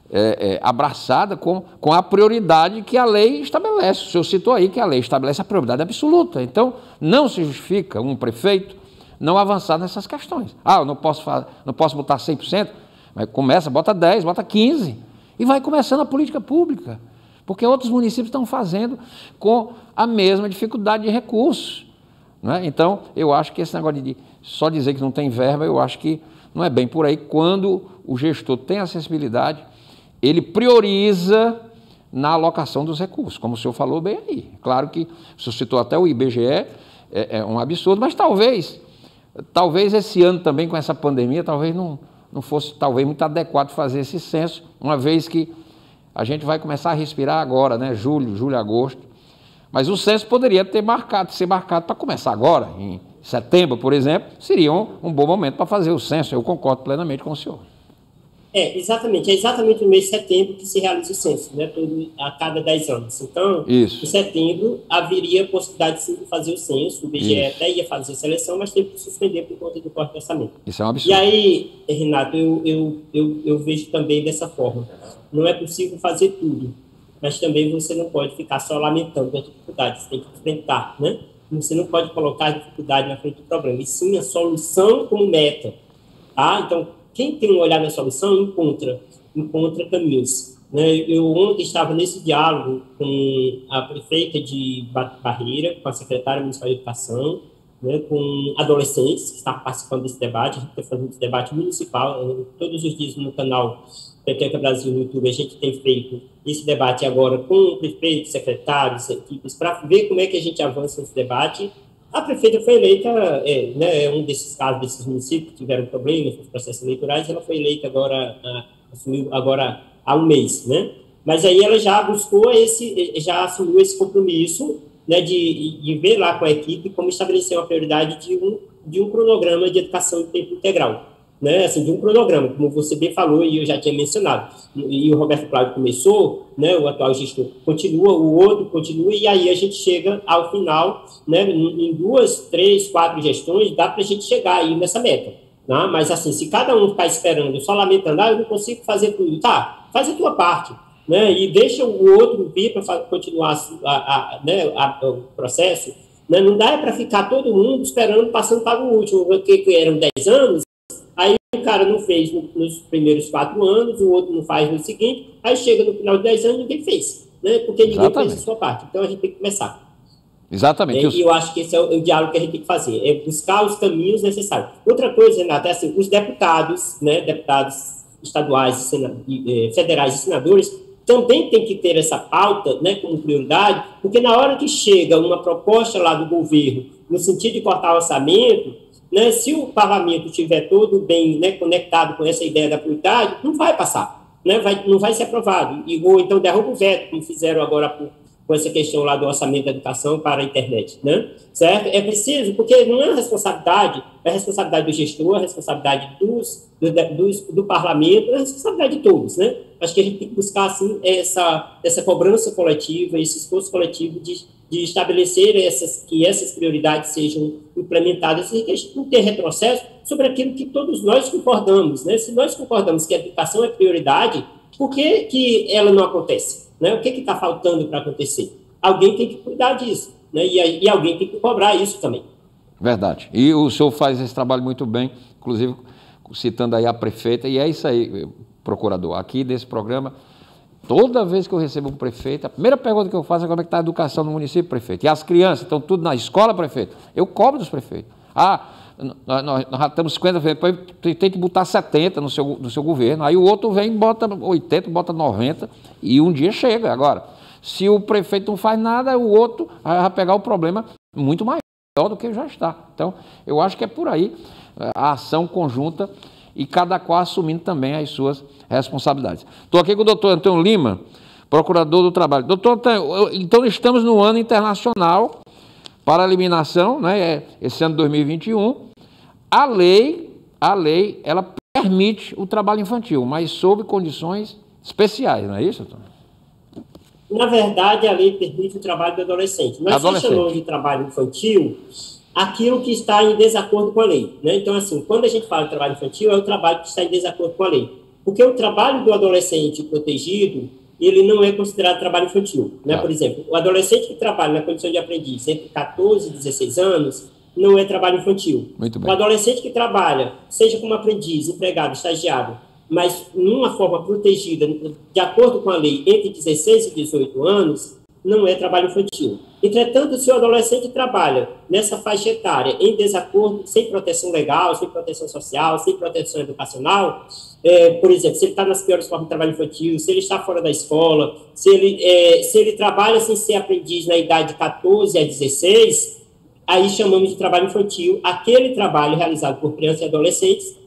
é, é, abraçada com, com a prioridade que a lei estabelece. O senhor citou aí que a lei estabelece a prioridade absoluta. Então, não se justifica um prefeito não avançar nessas questões. Ah, eu não posso, não posso botar cem por cento, mas começa, bota dez, bota quinze, e vai começando a política pública, porque outros municípios estão fazendo com a mesma dificuldade de recursos. Não é? Então, eu acho que esse negócio de só dizer que não tem verba, eu acho que não é bem por aí. Quando o gestor tem acessibilidade, ele prioriza na alocação dos recursos, como o senhor falou bem aí. Claro que o senhor citou até o I B G E, é, é um absurdo, mas talvez, talvez esse ano também com essa pandemia, talvez não, não fosse talvez muito adequado fazer esse censo, uma vez que a gente vai começar a respirar agora, né? Julho, julho, agosto, mas o censo poderia ter marcado, ser marcado para começar agora, em setembro, por exemplo, seria um, um bom momento para fazer o censo. Eu concordo plenamente com o senhor. É, exatamente. É exatamente no mês de setembro que se realiza o censo, né? Todo, a cada dez anos. Então, Isso. em setembro, haveria possibilidade sim, de fazer o censo. O I B G E Isso. até ia fazer a seleção, mas teve que suspender por conta do corte do orçamento. Isso é um absurdo. E aí, Renato, eu, eu, eu, eu vejo também dessa forma. Não é possível fazer tudo, mas também você não pode ficar só lamentando as dificuldades. Você tem que enfrentar, né? Você não pode colocar a dificuldade na frente do problema, e sim a solução como meta. Tá? Então, quem tem um olhar na solução encontra, encontra caminhos. Né? Eu ontem estava nesse diálogo com a prefeita de Barreira, com a secretária municipal de educação, né? Com adolescentes que estavam participando desse debate. A gente está fazendo esse debate municipal, todos os dias no canal Peteca Brasil no YouTube, a gente tem feito esse debate agora com prefeitos, secretários, equipes, para ver como é que a gente avança nesse debate. A prefeita foi eleita, é, né, é um desses casos, desses municípios que tiveram problemas nos processos eleitorais, ela foi eleita agora, assumiu agora há um mês, né? Mas aí ela já buscou esse, já assumiu esse compromisso, né, de, de ver lá com a equipe como estabelecer uma prioridade de um, de um cronograma de educação em tempo integral. Né, assim, de um cronograma, como você bem falou e eu já tinha mencionado, e o Roberto Cláudio começou, né, o atual gestor continua, o outro continua, e aí a gente chega ao final, né, em duas, três, quatro gestões, dá para a gente chegar aí nessa meta, né? Mas assim, se cada um ficar esperando, só lamentando, ah, eu não consigo fazer tudo, tá, faz a tua parte, né, e deixa o outro vir para continuar a, a, né, a, o processo, né, não dá para ficar todo mundo esperando, passando para o último, porque eram dez anos, aí o cara não fez no, nos primeiros quatro anos, o outro não faz no seguinte, aí chega no final de dez anos e ninguém fez, né? Porque ninguém Exatamente. fez a sua parte. Então a gente tem que começar. Exatamente. É, e eu acho que esse é o, é o diálogo que a gente tem que fazer, é buscar os caminhos necessários. Outra coisa, Renata, é assim, os deputados, né, deputados estaduais, sena, e, federais e senadores, também tem que ter essa pauta, né, como prioridade, porque na hora que chega uma proposta lá do governo, no sentido de cortar o orçamento, né, se o parlamento estiver todo bem, né, conectado com essa ideia da prioridade, não vai passar, né, vai, não vai ser aprovado. E, ou então derruba o veto, como fizeram agora por, com essa questão lá do orçamento da educação para a internet. Né, certo? É preciso, porque não é uma responsabilidade é a responsabilidade do gestor, a responsabilidade dos, do, dos, do parlamento, é a responsabilidade de todos, né? Acho que a gente tem que buscar, assim, essa, essa cobrança coletiva, esse esforço coletivo de, de estabelecer essas, que essas prioridades sejam implementadas e que a gente não tenha retrocesso sobre aquilo que todos nós concordamos, né? Se nós concordamos que a educação é prioridade, por que que ela não acontece? Né? O que está faltando para acontecer? Alguém tem que cuidar disso, né? e, e alguém tem que cobrar isso também. Verdade. E o senhor faz esse trabalho muito bem, inclusive citando aí a prefeita, e é isso aí, procurador, aqui desse programa, toda vez que eu recebo um prefeito, a primeira pergunta que eu faço é como é que está a educação no município, prefeito. E as crianças estão tudo na escola, prefeito? Eu cobro dos prefeitos. Ah, nós, nós, nós já estamos cinquenta, tem que botar setenta no seu, no seu governo, aí o outro vem e bota oitenta, bota noventa, e um dia chega. Agora, se o prefeito não faz nada, o outro vai pegar o problema muito maior do que já está. Então, eu acho que é por aí a ação conjunta e cada qual assumindo também as suas responsabilidades. Estou aqui com o doutor Antônio Lima, procurador do trabalho. Doutor Antônio, então estamos no ano internacional para a eliminação, né, esse ano de dois mil e vinte e um, a lei, a lei, ela permite o trabalho infantil, mas sob condições especiais, não é isso, doutor? Na verdade, a lei permite o trabalho do adolescente. Nós adolescente. chamamos de trabalho infantil aquilo que está em desacordo com a lei, né? Então, assim, quando a gente fala de trabalho infantil, é o trabalho que está em desacordo com a lei. Porque o trabalho do adolescente protegido, ele não é considerado trabalho infantil, né? Ah. Por exemplo, o adolescente que trabalha na condição de aprendiz entre quatorze e dezesseis anos não é trabalho infantil. Muito bem. O adolescente que trabalha, seja como aprendiz, empregado, estagiário, mas numa forma protegida, de acordo com a lei, entre dezesseis e dezoito anos, não é trabalho infantil. Entretanto, se o adolescente trabalha nessa faixa etária em desacordo, sem proteção legal, sem proteção social, sem proteção educacional, é, por exemplo, se ele está nas piores formas de trabalho infantil, se ele está fora da escola, se ele, é, se ele trabalha sem ser aprendiz na idade de quatorze a dezesseis, aí chamamos de trabalho infantil aquele trabalho realizado por crianças e adolescentes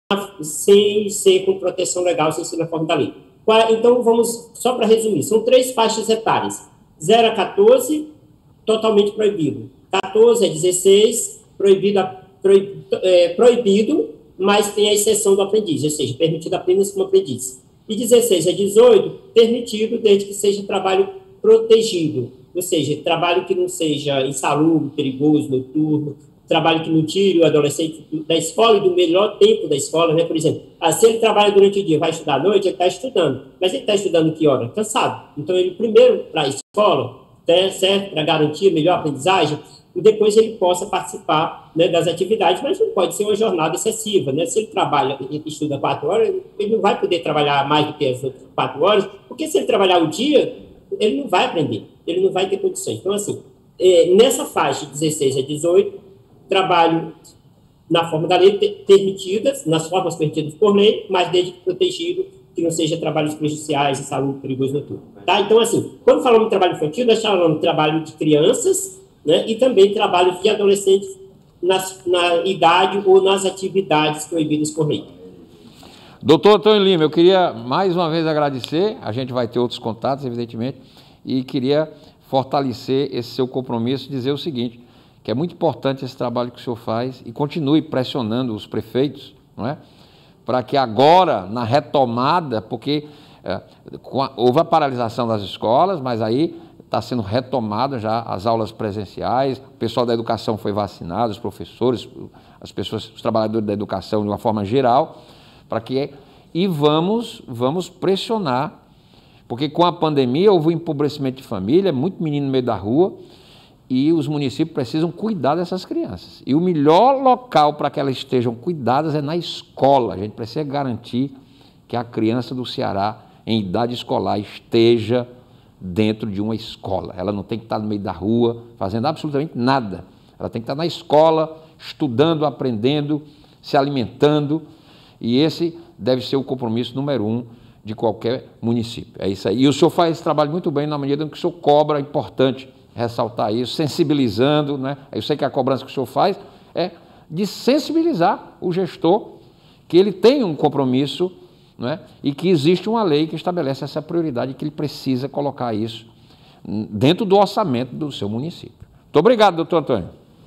sem ser com proteção legal, sem ser na forma da lei. Então, vamos, só para resumir, são três faixas etárias. zero a quatorze, totalmente proibido. quatorze a dezesseis, proibido, proibido, é, proibido, mas tem a exceção do aprendiz, ou seja, permitido apenas como aprendiz. E dezesseis a dezoito, permitido desde que seja trabalho protegido, ou seja, trabalho que não seja insalubre, perigoso, noturno, trabalho que não tire o adolescente da escola e do melhor tempo da escola, né? Por exemplo, ah, se ele trabalha durante o dia, vai estudar à noite, ele está estudando. Mas ele está estudando que hora? Cansado. Então, ele primeiro para a escola, né, certo? Para garantir a melhor aprendizagem, e depois ele possa participar, né, das atividades, mas não pode ser uma jornada excessiva, né? Se ele trabalha e estuda quatro horas, ele não vai poder trabalhar mais do que as outras quatro horas, porque se ele trabalhar o dia, ele não vai aprender, ele não vai ter condições. Então, assim, é, nessa faixa de dezesseis a dezoito, trabalho na forma da lei permitidas, nas formas permitidas por lei, mas desde que protegido, que não seja trabalhos prejudiciais, saúde, perigoso, noturno. Tá? Então, assim, quando falamos de trabalho infantil, nós falamos de trabalho de crianças, né, e também trabalho de adolescentes nas, na idade ou nas atividades proibidas por lei. Doutor Antônio Lima, eu queria mais uma vez agradecer, a gente vai ter outros contatos, evidentemente, e queria fortalecer esse seu compromisso, dizer o seguinte, que é muito importante esse trabalho que o senhor faz e continue pressionando os prefeitos, não é? Para que agora, na retomada, porque é, a, houve a paralisação das escolas, mas aí está sendo retomada já as aulas presenciais, o pessoal da educação foi vacinado, os professores, as pessoas, os trabalhadores da educação de uma forma geral, para que e vamos, vamos pressionar, porque com a pandemia houve um empobrecimento de família, muito menino no meio da rua, e os municípios precisam cuidar dessas crianças. E o melhor local para que elas estejam cuidadas é na escola. A gente precisa garantir que a criança do Ceará, em idade escolar, esteja dentro de uma escola. Ela não tem que estar no meio da rua, fazendo absolutamente nada. Ela tem que estar na escola, estudando, aprendendo, se alimentando. E esse deve ser o compromisso número um de qualquer município. É isso aí. E o senhor faz esse trabalho muito bem na medida em que o senhor cobra, é importante ressaltar isso, sensibilizando, né? Eu sei que a cobrança que o senhor faz é de sensibilizar o gestor, que ele tem um compromisso, né? E que existe uma lei que estabelece essa prioridade, que ele precisa colocar isso dentro do orçamento do seu município. Muito obrigado, doutor Antônio.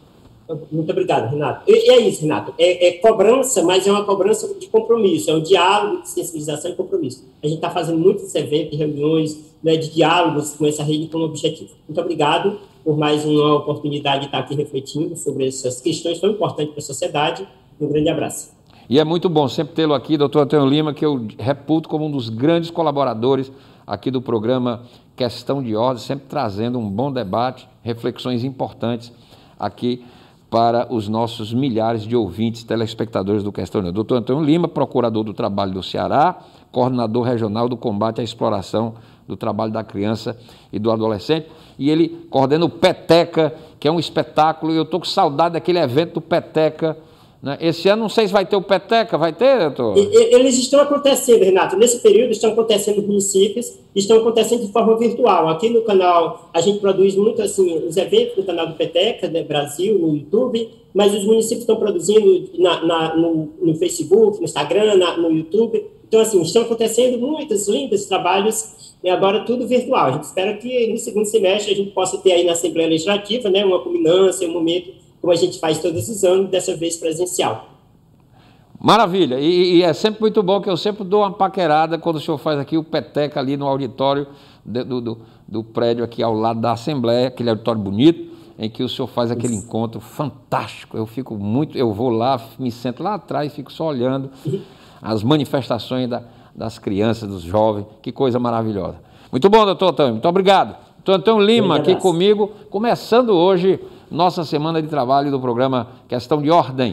Muito obrigado, Renato. E, e é isso, Renato. É, é cobrança, mas é uma cobrança de compromisso, é um diálogo de sensibilização e compromisso. A gente está fazendo muitos eventos, reuniões, né, de diálogos com essa rede como objetivo. Muito obrigado por mais uma oportunidade de estar aqui refletindo sobre essas questões tão importantes para a sociedade. Um grande abraço. E é muito bom sempre tê-lo aqui, doutor Antônio Lima, que eu reputo como um dos grandes colaboradores aqui do programa Questão de Ordem, sempre trazendo um bom debate, reflexões importantes aqui para os nossos milhares de ouvintes, telespectadores do Questão de Ordem. doutor Antônio Lima, procurador do trabalho do Ceará, coordenador regional do combate à exploração do trabalho da criança e do adolescente, e ele coordena o Peteca, que é um espetáculo, e eu estou com saudade daquele evento do Peteca, né? Esse ano não sei se vai ter o Peteca, vai ter, doutor? Eles estão acontecendo, Renato, nesse período estão acontecendo nos municípios, estão acontecendo de forma virtual. Aqui no canal, a gente produz muito, assim, os eventos do canal do Peteca, né, Brasil, no YouTube, mas os municípios estão produzindo na, na, no, no Facebook, no Instagram, na, no YouTube. Então, assim, estão acontecendo muitos lindos trabalhos, e agora tudo virtual. A gente espera que no segundo semestre a gente possa ter aí na Assembleia Legislativa, né, uma culminância, um momento como a gente faz todos os anos, dessa vez presencial. Maravilha, e, e é sempre muito bom que eu sempre dou uma paquerada quando o senhor faz aqui o Peteca ali no auditório de, do, do, do prédio aqui ao lado da Assembleia, aquele auditório bonito, em que o senhor faz aquele Isso. encontro fantástico. Eu fico muito, eu vou lá, me sento lá atrás, fico só olhando as manifestações da, das crianças, dos jovens, que coisa maravilhosa. Muito bom, doutor Antônio, muito obrigado. Doutor Antônio Lima aqui comigo, começando hoje nossa semana de trabalho do programa Questão de Ordem.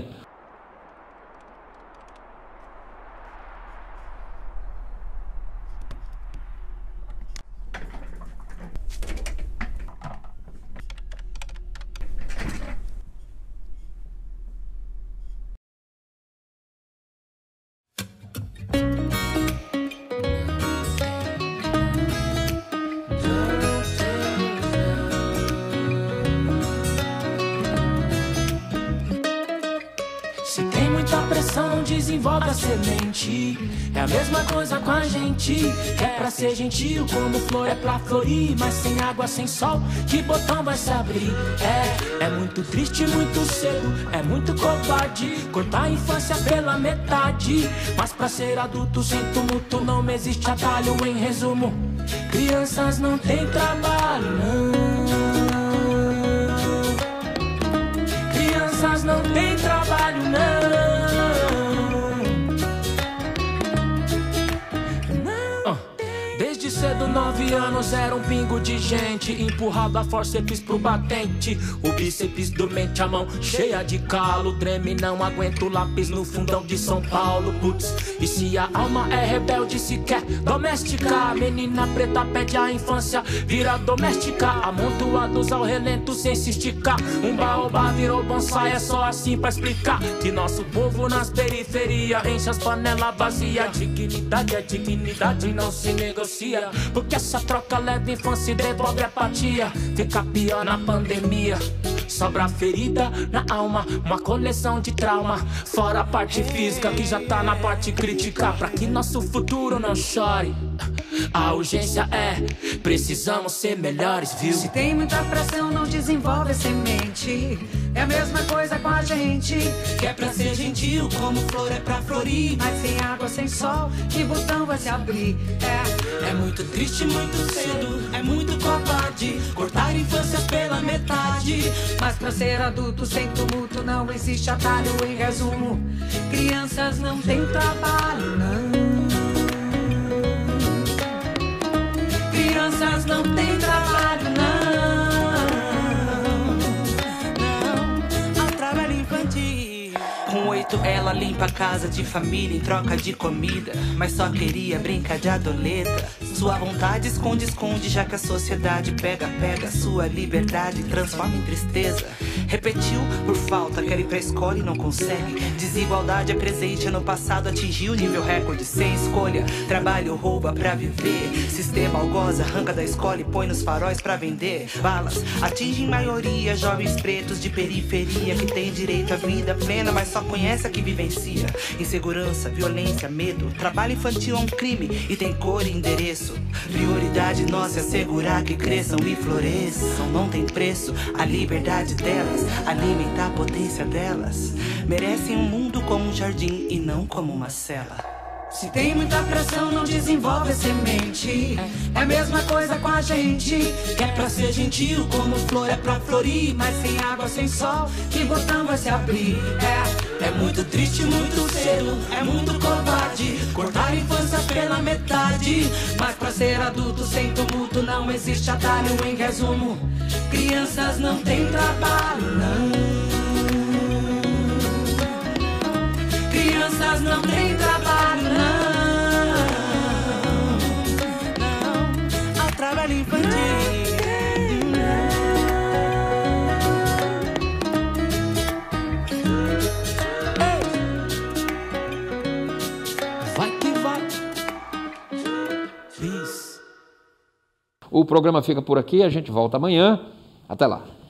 Desenvolve a semente, é a mesma coisa com a gente. É pra ser gentil, como flor é pra florir, mas sem água, sem sol, que botão vai se abrir? É, é muito triste, muito cedo, é muito covarde cortar a infância pela metade. Mas pra ser adulto sem tumulto não existe atalho. Em resumo, crianças não têm trabalho, não. Crianças não têm trabalho, não. Desde cedo, nove anos, era um pingo de gente empurrado a forceps pro batente. O bíceps dormente, a mão cheia de calo, treme, não aguento lápis no fundão de São Paulo. Putz, e se a alma é rebelde, se quer domesticar, menina preta pede a infância, vira doméstica. Amontoados ao relento sem se esticar, um baobá virou bonsai, é só assim pra explicar que nosso povo nas periferias enche as panelas vazias. Dignidade é dignidade, não se negocia, porque essa troca leva infância e devolve apatia. Fica pior na pandemia, sobra ferida na alma, uma coleção de trauma. Fora a parte física que já tá na parte crítica. Pra que nosso futuro não chore, a urgência é, precisamos ser melhores, viu? Se tem muita pressão, não desenvolve a semente. É a mesma coisa com a gente, que é pra ser gentil, como flor é pra florir, mas sem água, sem sol, que botão vai se abrir? É, é muito triste, muito cedo, é muito covarde cortar infâncias pela metade. Mas pra ser adulto sem tumulto não existe atalho. Em resumo, crianças não têm trabalho, não. Crianças não têm trabalho, não. Não, ao trabalho infantil. Com oito ela limpa a casa de família em troca de comida, mas só queria brincar de adoleta. Sua vontade esconde, esconde, já que a sociedade pega, pega sua liberdade, transforma em tristeza. Repetiu por falta, quer ir pra escola e não consegue. Desigualdade é presente, ano passado atingiu nível recorde. Sem escolha, trabalho rouba pra viver. Sistema algoz, arranca da escola e põe nos faróis pra vender. Balas atingem maioria, jovens pretos de periferia que tem direito à vida plena, mas só conhece a que vivencia. Insegurança, violência, medo. Trabalho infantil é um crime e tem cor e endereço. Prioridade nossa é assegurar que cresçam e floresçam. Não tem preço a liberdade delas, alimentar a potência delas. Merecem um mundo como um jardim e não como uma cela. Se tem muita pressão, não desenvolve a semente. É a mesma coisa com a gente. Que é pra ser gentil, como flor é pra florir. Mas sem água, sem sol, que botão vai se abrir? É, é muito triste, muito cedo, é muito covarde cortar a infância pela metade. Mas pra ser adulto sem tumulto não existe atalho. Em resumo, crianças não têm trabalho, não. Crianças não têm trabalho, não. Não, ao trabalho infantil. Vai que vai. Peace. O programa fica por aqui, a gente volta amanhã. Até lá.